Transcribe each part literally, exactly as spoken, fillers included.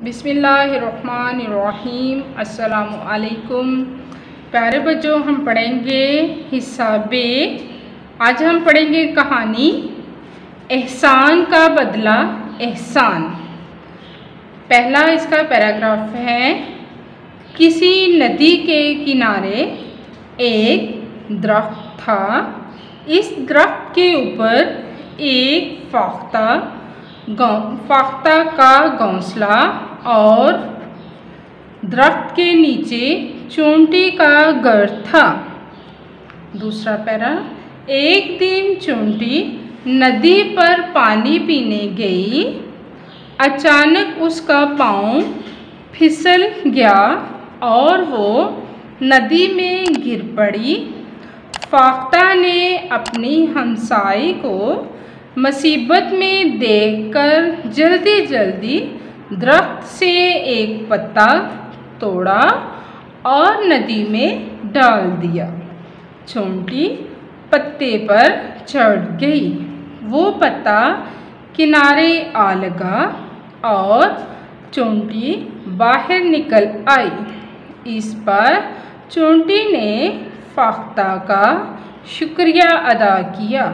बिस्मिल्लाहिर्रहमानिर्रहीम। अस्सलामुअलैकुम प्यारे बच्चों, हम पढ़ेंगे हिस्सा बे। आज हम पढ़ेंगे कहानी एहसान का बदला एहसान। पहला इसका पैराग्राफ है, किसी नदी के किनारे एक दरख्त था। इस दरख्त के ऊपर एक फाख्ता फाख्ता का घोंसला और दरख्त के नीचे चोंटी का घर था। दूसरा पैरा, एक दिन चोंटी नदी पर पानी पीने गई। अचानक उसका पाँव फिसल गया और वो नदी में गिर पड़ी। फाख्ता ने अपनी हमसाई को मुसीबत में देखकर जल्दी जल्दी दरख्त से एक पत्ता तोड़ा और नदी में डाल दिया। चोंटी पत्ते पर चढ़ गई। वो पत्ता किनारे आ लगा और चोंटी बाहर निकल आई। इस पर चोंटी ने फाख्ता का शुक्रिया अदा किया।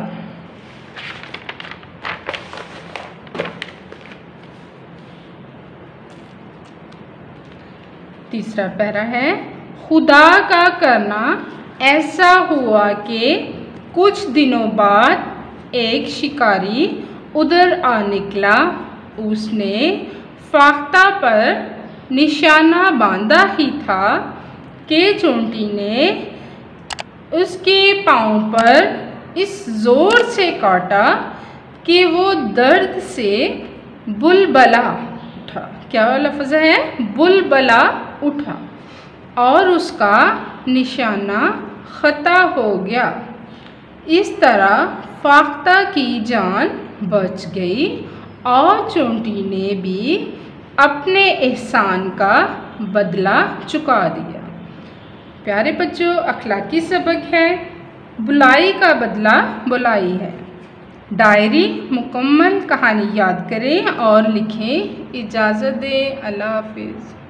तीसरा पैरा है, खुदा का करना ऐसा हुआ कि कुछ दिनों बाद एक शिकारी उधर आ निकला। उसने फाख्ता पर निशाना बांधा ही था कि चोंटी ने उसके पाँव पर इस जोर से काटा कि वो दर्द से बुलबला उठा। क्या लफ्ज़ है? बुलबला उठा और उसका निशाना ख़ता हो गया। इस तरह फाख्ता की जान बच गई और चोंटी ने भी अपने एहसान का बदला चुका दिया। प्यारे बच्चों, अखलाकी सबक है, बुलाई का बदला बुलाई है। डायरी मुकम्मल कहानी याद करें और लिखें। इजाज़त दें। अल्लाह हाफ़िज़।